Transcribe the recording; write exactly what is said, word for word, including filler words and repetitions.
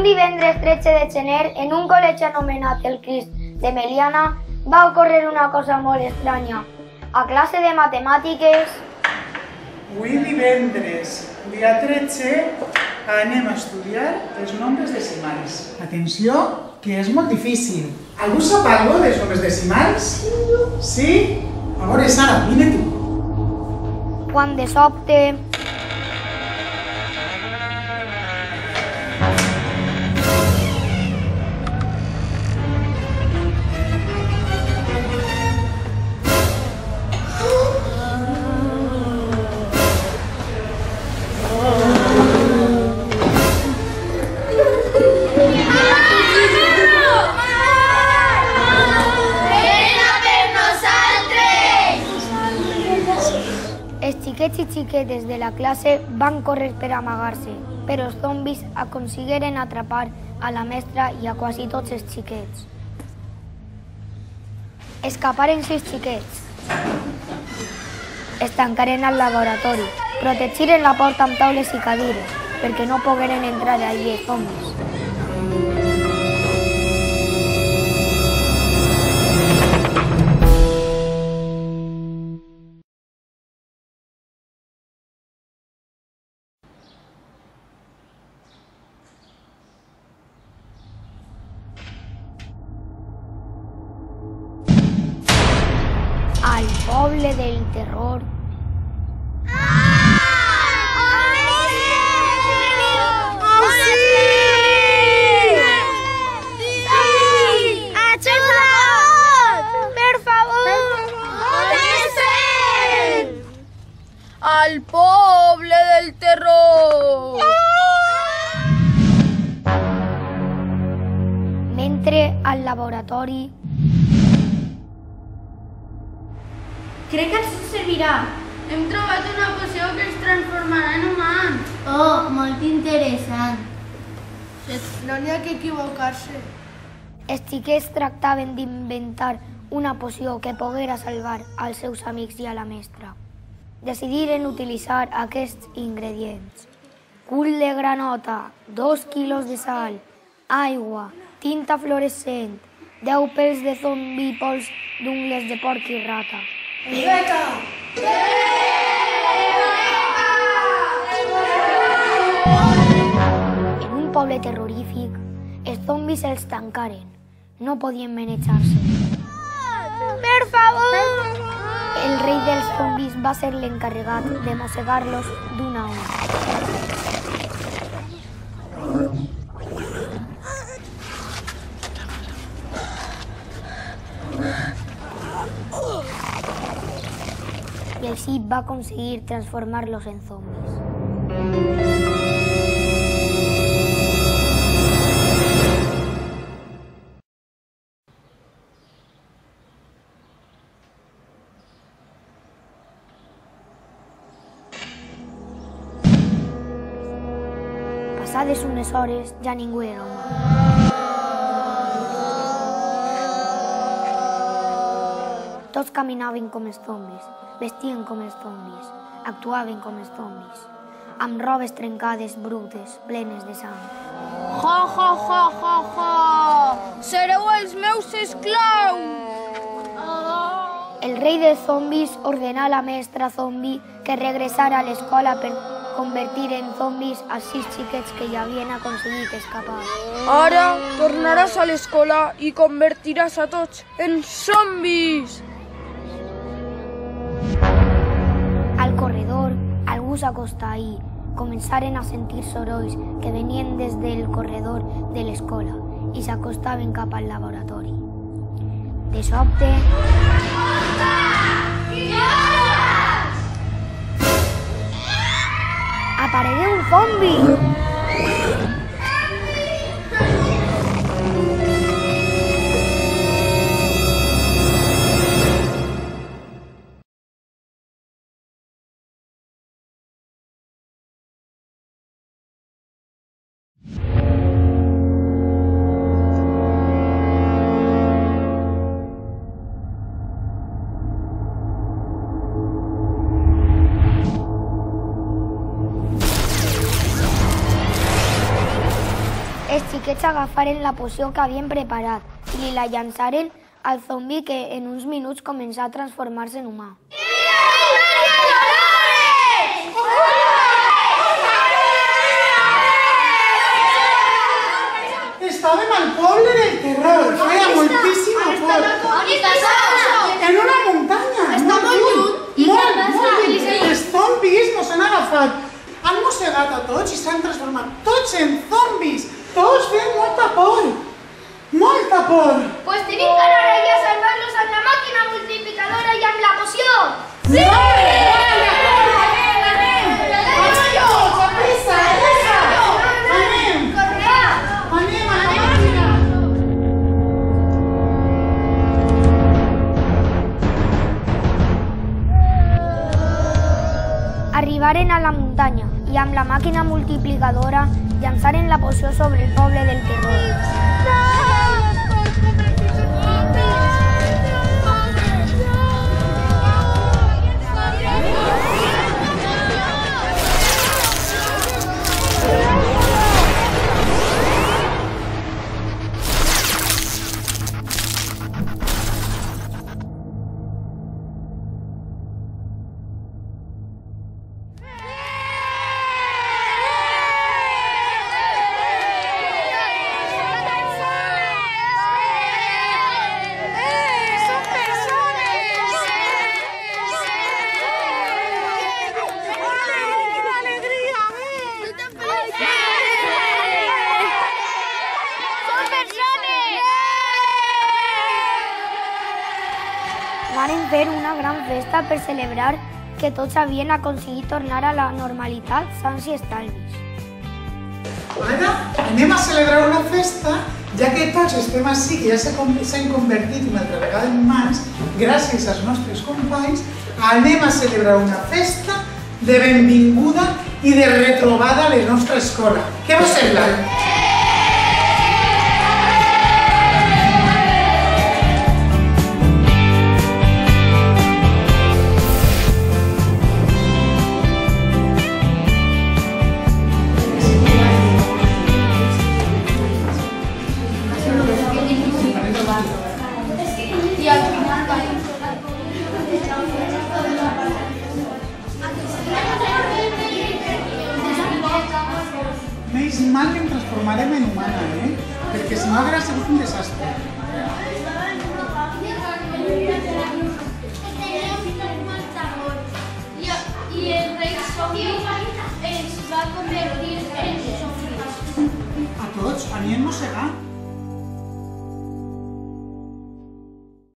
divendres tretze de gener, en un col·legi anomenat el Crist de Meliana, va ocórrer una cosa molt estranya. A classe de matemàtiques... Avui divendres, dia tretze, anem a estudiar els nombres decimals. Atenció, que és molt difícil. Algú sap alguna cosa dels nombres decimals? Sí? A veure, Sara, vine tu. Quan de sobte... Els xiquets i xiquetes de la classe van córrer per amagar-se, però els zombis aconseguiren atrapar a la mestra i a quasi tots els xiquets. Escaparen sis xiquets. Es tancaren al laboratori, protegiren la porta amb taules i cadires, perquè no pogueren entrar allí els zombis. Al poble del terror. Al poble del terror. Mentre al laboratori... Crec que ens servirà. Hem trobat una poció que es transformarà en humans. Oh, molt interessant. No n'hi ha que equivocar-se. Els xiquets tractaven d'inventar una poció que poguera salvar als seus amics i a la mestra. Decidiren utilitzar aquests ingredients: cul de granota, dos quilos de sal, aigua, tinta fluorescent, deu pèls de zombi i pols d'ungles de porc i rata. Eureka! En un poble terrorífic, els zombis els tancaren. No podien manejar-se. Per favor! El rei dels zombis va ser l'encarregat de mossegar-los d'una a una. I així va aconseguir transformar-los en zombis. Passades unes hores, ja ningú era humà. Tots caminaven com els zombis, vestien com els zombis, actuaven com els zombis, amb robes trencades, brutes, plenes de sang. Ja, ja, ja, ja, ja! Sereu els meus esclaus! El rei dels zombis ordenà a la mestra zombi que regressara a l'escola per convertir en zombis als sis xiquets que ja havien aconseguit escapar. Ara tornaràs a l'escola i convertiràs a tots en zombis! Al corredor, algú s'acostà i començaren a sentir sorolls que venien des del corredor de l'escola i s'acostaven cap al laboratori. De sobte... Aparegué un zombi! Els xiquets agafaren la poció que havien preparat i li la llançaren al zombi que en uns minuts començà a transformar-se en humà. Estàvem al poble del terror, feia moltíssima por. On estàs això? En una muntanya. Està molt lluny. I què Molt, passa? molt lluny. Els zombis mos han agafat, han mossegat a tots i s'han transformat tots en zombis. Tots fent molta por. Molta por. Pues tenim que anar allà a salvar-los amb la màquina multiplicadora i amb la poció. Sí! Arribaren a la muntanya i amb la màquina multiplicadora llançaren la poció sobre el poble del terror. Varen fer una gran festa per celebrar que tots havien aconseguit tornar a la normalitat sans i estalvis. Ara anem a celebrar una festa, ja que tots estem així, que ja s'han convertit una altra vegada en humans, gràcies als nostres companys, anem a celebrar una festa de benvinguda i de retrobada a la nostra escola. Què vos sembla? Menys mal que em transformarem en humana, eh? Perquè si no hauria sigut un desastre. I el rei zombi ens va convertir en zombis. A tots, a mi em mossegat.